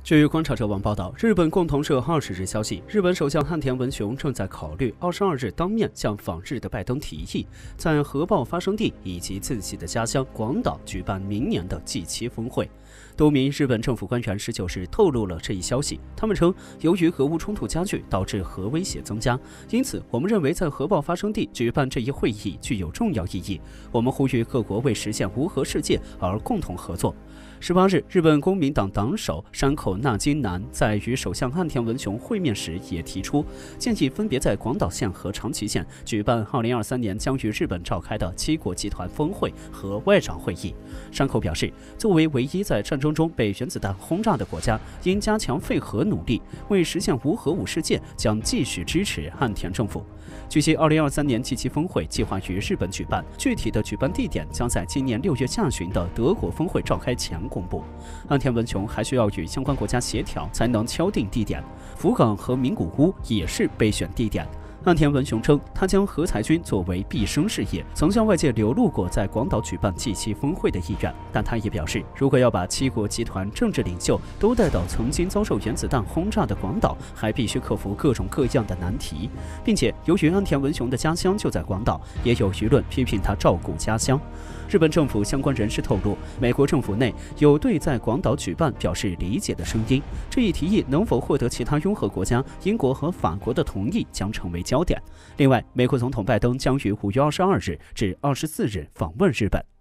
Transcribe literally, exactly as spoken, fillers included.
据观察者网报道，日本共同社二十日消息，日本首相岸田文雄正在考虑二十二日当面向访日的拜登提议，在核爆发生地以及自己的家乡广岛举办明年的 G 七 峰会。多名日本政府官员十九日透露了这一消息，他们称，由于俄乌冲突加剧，导致核威胁增加，因此我们认为在核爆发生地举办这一会议具有重要意义。我们呼吁各国为实现无核世界而共同合作。十八日，日本公民党党首山口那津男在与首相岸田文雄会面时也提出，建议分别在广岛县和长崎县举办二零二三年将于日本召开的七国集团峰会和外长会议。山口表示，作为唯一在战争中被原子弹轰炸的国家，应加强废核努力，为实现无核武世界将继续支持岸田政府。据悉，二零二三年 G 七 峰会计划于日本举办，具体的举办地点将在今年六月下旬的德国峰会召开前公布。岸田文雄还需要与相关国家协调，才能敲定地点。福冈和名古屋也是备选地点。岸田文雄称，他将核裁军作为毕生事业，曾向外界流露过在广岛举办 G 七 峰会的意愿。但他也表示，如果要把七国集团政治领袖都带到曾经遭受原子弹轰炸的广岛，还必须克服各种各样的难题。并且，由于岸田文雄的家乡就在广岛，也有舆论批评他照顾家乡。日本政府相关人士透露，美国政府内有对在广岛举办表示理解的声音。这一提议能否获得其他拥核国家英国和法国的同意，将成为焦点。另外，美国总统拜登将于五月二十二日至二十四日访问日本。